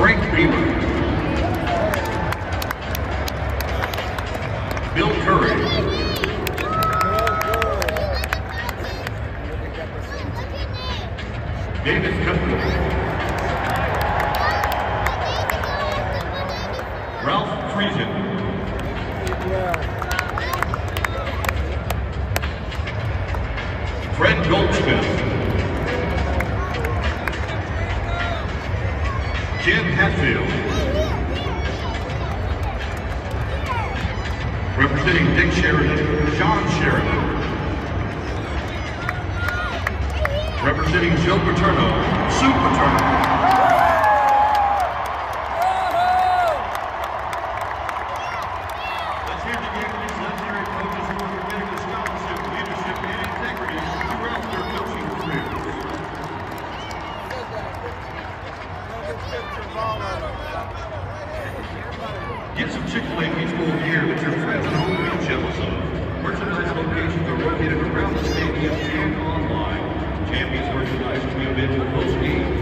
Frank Beaver, Bill Curry, David Cutler, Ralph Friesen, Fred Goldsmith, Ken Hatfield, representing Dick Sheridan, Sean Sheridan, representing Joe Paterno, Sue Paterno, let's hear it again for these legendary coaches who are committed to scholarship, leadership, and integrity throughout their coaching careers. Get some Chick-fil-A Beach Bowl gear that your friends at home will be jealous of. Merchandise locations are located around the stadium and online. Champions merchandise will be available post-game